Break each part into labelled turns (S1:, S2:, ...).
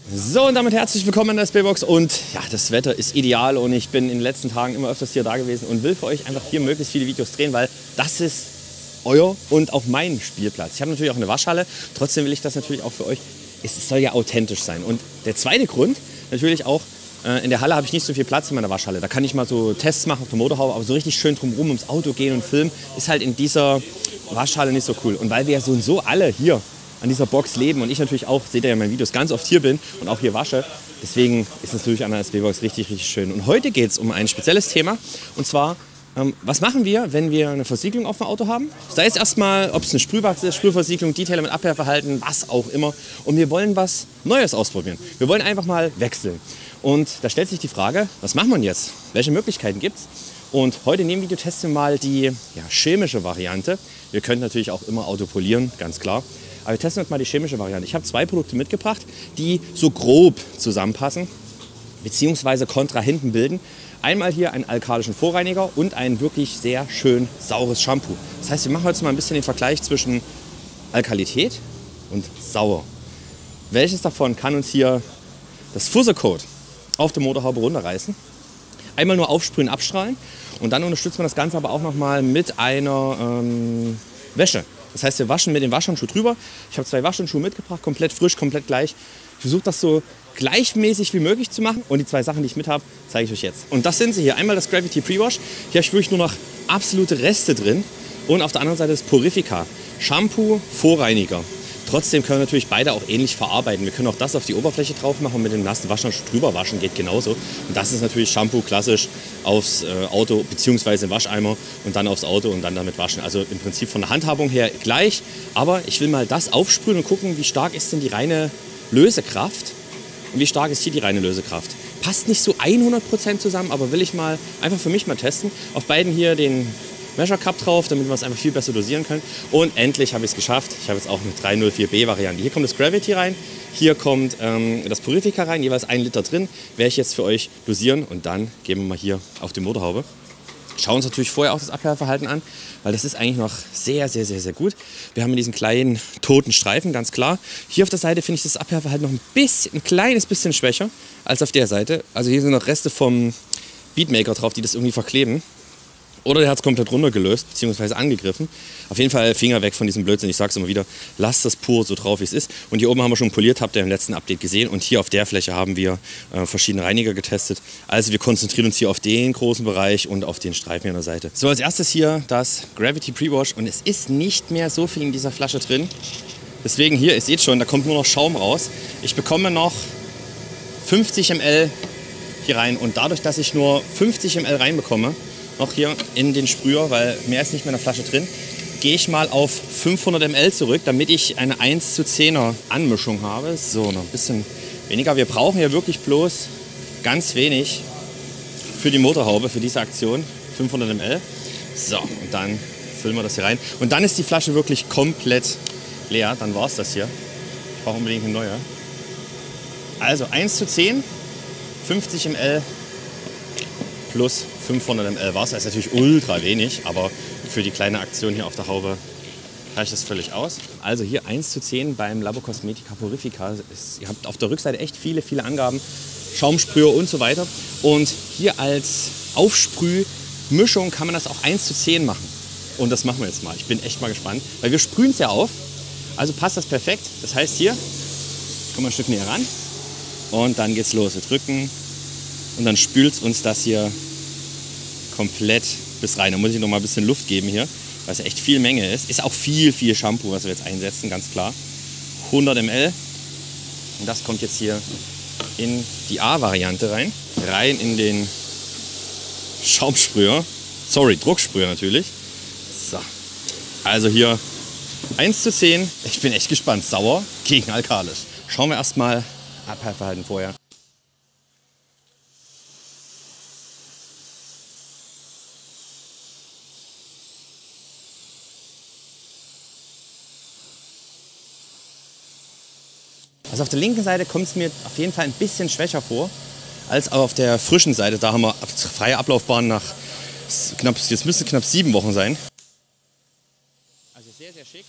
S1: So, und damit herzlich willkommen in der SB-Box. Und ja, das Wetter ist ideal und ich bin in den letzten Tagen immer öfters hier da gewesen und will für euch einfach hier möglichst viele Videos drehen, weil das ist euer und auch mein Spielplatz. Ich habe natürlich auch eine Waschhalle, trotzdem will ich das natürlich auch für euch. Es soll ja authentisch sein. Und der zweite Grund, natürlich auch, in der Halle habe ich nicht so viel Platz in meiner Waschhalle. Da kann ich mal so Tests machen auf der Motorhaube, aber so richtig schön drumherum ums Auto gehen und filmen, ist halt in dieser Waschhalle nicht so cool. Und weil wir ja so und so alle hier an dieser Box leben und ich natürlich auch, seht ihr ja in meinen Videos, ganz oft hier bin und auch hier wasche. Deswegen ist es natürlich an der SB-Box richtig, richtig schön. Und heute geht es um ein spezielles Thema. Und zwar, was machen wir, wenn wir eine Versiegelung auf dem Auto haben? Sei es erstmal, ob es eine Sprühwachs ist, Sprühversiegelung, Detailer mit Abwehrverhalten, was auch immer. Und wir wollen was Neues ausprobieren. Wir wollen einfach mal wechseln. Und da stellt sich die Frage, was macht man jetzt? Welche Möglichkeiten gibt es? Und heute in dem Video testen wir mal die chemische Variante. Wir können natürlich auch immer Auto polieren, ganz klar. Aber wir testen jetzt mal die chemische Variante. Ich habe zwei Produkte mitgebracht, die so grob zusammenpassen, beziehungsweise Kontrahenten bilden. Einmal hier einen alkalischen Vorreiniger und ein wirklich sehr schön saures Shampoo. Das heißt, wir machen jetzt mal ein bisschen den Vergleich zwischen Alkalität und sauer. Welches davon kann uns hier das Fusselcoat auf der Motorhaube runterreißen? Einmal nur aufsprühen, abstrahlen und dann unterstützt man das Ganze aber auch nochmal mit einer Wäsche. Das heißt, wir waschen mit dem Waschhandschuh drüber. Ich habe zwei Waschhandschuhe mitgebracht, komplett frisch, komplett gleich. Ich versuche das so gleichmäßig wie möglich zu machen. Und die zwei Sachen, die ich mit habe, zeige ich euch jetzt. Und das sind sie hier. Einmal das Gravity Pre-Wash. Hier habe ich wirklich nur noch absolute Reste drin. Und auf der anderen Seite das Purifica. Shampoo, Vorreiniger. Trotzdem können wir natürlich beide auch ähnlich verarbeiten. Wir können auch das auf die Oberfläche drauf machen und mit dem nassen Waschhandschuh drüber waschen, geht genauso. Und das ist natürlich Shampoo klassisch aufs Auto bzw. im Wascheimer und dann aufs Auto und dann damit waschen. Also im Prinzip von der Handhabung her gleich. Aber ich will mal das aufsprühen und gucken, wie stark ist denn die reine Lösekraft und wie stark ist hier die reine Lösekraft. Passt nicht so 100% zusammen, aber will ich mal einfach für mich mal testen. Auf beiden hier den Measure Cup drauf, damit wir es einfach viel besser dosieren können. Und endlich habe ich es geschafft. Ich habe jetzt auch eine 304B Variante. Hier kommt das Gravity rein, hier kommt das Purifica rein, jeweils 1 Liter drin. Werde ich jetzt für euch dosieren und dann gehen wir mal hier auf die Motorhaube. Schauen uns natürlich vorher auch das Abwehrverhalten an, weil das ist eigentlich noch sehr, sehr, sehr, sehr gut. Wir haben diesen kleinen toten Streifen, ganz klar. Hier auf der Seite finde ich das Abwehrverhalten noch ein kleines bisschen schwächer als auf der Seite. Also hier sind noch Reste vom Beatmaker drauf, die das irgendwie verkleben. Oder der hat es komplett runtergelöst, bzw. angegriffen. Auf jeden Fall Finger weg von diesem Blödsinn. Ich sage es immer wieder, lasst das pur so drauf, wie es ist. Und hier oben haben wir schon poliert, habt ihr im letzten Update gesehen. Und hier auf der Fläche haben wir verschiedene Reiniger getestet. Also wir konzentrieren uns hier auf den großen Bereich und auf den Streifen hier an der Seite. So, als erstes hier das Gravity Pre-Wash. Und es ist nicht mehr so viel in dieser Flasche drin. Deswegen hier, ihr seht schon, da kommt nur noch Schaum raus. Ich bekomme noch 50 ml hier rein. Und dadurch, dass ich nur 50 ml reinbekomme, noch hier in den Sprüher, weil mehr ist nicht mehr in der Flasche drin, gehe ich mal auf 500 ml zurück, damit ich eine 1:10er Anmischung habe. So, noch ein bisschen weniger. Wir brauchen hier wirklich bloß ganz wenig für die Motorhaube, für diese Aktion. 500 ml. So, und dann füllen wir das hier rein. Und dann ist die Flasche wirklich komplett leer. Dann war es das hier. Ich brauche unbedingt eine neue. Also 1:10, 50 ml plus 500 ml Wasser. Ist natürlich ultra wenig, aber für die kleine Aktion hier auf der Haube reicht das völlig aus. Also hier 1:10 beim Labo Cosmetica Purifica. Ihr habt auf der Rückseite echt viele, viele Angaben, Schaumsprüher und so weiter. Und hier als Aufsprühmischung kann man das auch 1:10 machen. Und das machen wir jetzt mal. Ich bin echt mal gespannt, weil wir sprühen es ja auf. Also passt das perfekt. Das heißt hier, kommen wir ein Stück näher ran und dann geht's los. Wir drücken und dann spült uns das hier komplett bis rein. Da muss ich noch mal ein bisschen Luft geben hier, weil es echt viel Menge ist. Ist auch viel, viel Shampoo, was wir jetzt einsetzen, ganz klar. 100 ml. Und das kommt jetzt hier in die A-Variante rein. Rein in den Schaumsprüher. Sorry, Drucksprüher natürlich. So. Also hier 1:10. Ich bin echt gespannt. Sauer gegen alkalisch. Schauen wir erstmal Abwehrverhalten vorher. Also auf der linken Seite kommt es mir auf jeden Fall ein bisschen schwächer vor als auf der frischen Seite. Da haben wir freie Ablaufbahn nach jetzt müsste knapp 7 Wochen sein. Also sehr, sehr schick.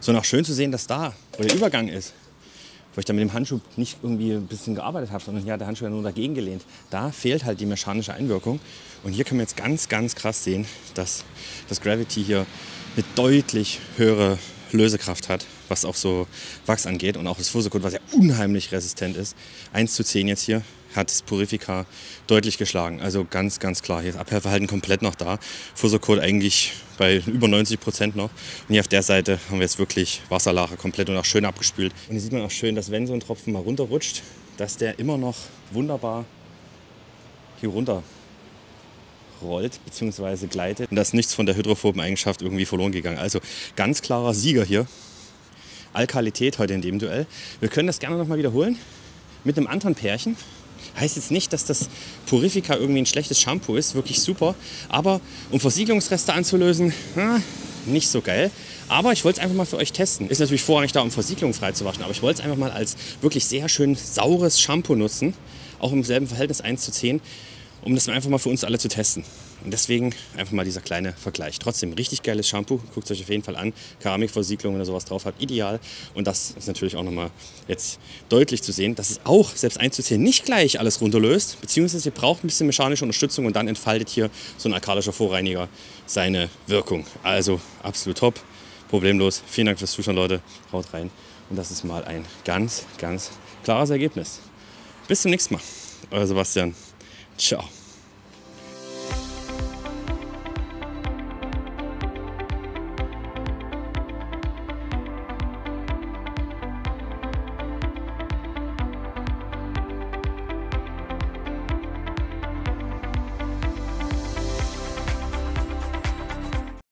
S1: Sondern auch schön zu sehen, dass da, wo der Übergang ist, wo ich da mit dem Handschuh nicht irgendwie ein bisschen gearbeitet habe, sondern hier hat der Handschuh ja nur dagegen gelehnt. Da fehlt halt die mechanische Einwirkung. Und hier kann man jetzt ganz, ganz krass sehen, dass das Gravity hier eine deutlich höhere Lösekraft hat, was auch so Wachs angeht. Und auch das Fuso-Coat, was ja unheimlich resistent ist. 1:10 jetzt hier hat das Purifica deutlich geschlagen. Also ganz, ganz klar. Hier ist Abhärverhalten komplett noch da. Fuso-Coat eigentlich bei über 90% noch. Und hier auf der Seite haben wir jetzt wirklich Wasserlache komplett und auch schön abgespült. Und hier sieht man auch schön, dass wenn so ein Tropfen mal runterrutscht, dass der immer noch wunderbar hier runter rollt bzw. gleitet. Und da ist nichts von der hydrophoben Eigenschaft irgendwie verloren gegangen. Also ganz klarer Sieger hier. Alkalität heute in dem Duell. Wir können das gerne noch mal wiederholen mit einem anderen Pärchen. Heißt jetzt nicht, dass das Purifica irgendwie ein schlechtes Shampoo ist, wirklich super. Aber um Versiegelungsreste anzulösen, nicht so geil. Aber ich wollte es einfach mal für euch testen. Ist natürlich vorrangig da, um Versiegelung frei zu waschen. Aber ich wollte es einfach mal als wirklich sehr schön saures Shampoo nutzen. Auch im selben Verhältnis 1:10. Um das einfach mal für uns alle zu testen. Und deswegen einfach mal dieser kleine Vergleich. Trotzdem richtig geiles Shampoo. Guckt es euch auf jeden Fall an. Keramikversiegelung, wenn ihr sowas drauf habt, ideal. Und das ist natürlich auch nochmal jetzt deutlich zu sehen, dass es auch selbst 1:10 nicht gleich alles runterlöst. Beziehungsweise ihr braucht ein bisschen mechanische Unterstützung und dann entfaltet hier so ein alkalischer Vorreiniger seine Wirkung. Also absolut top. Problemlos. Vielen Dank fürs Zuschauen, Leute. Haut rein. Und das ist mal ein ganz, ganz klares Ergebnis. Bis zum nächsten Mal. Euer Sebastian. Ciao.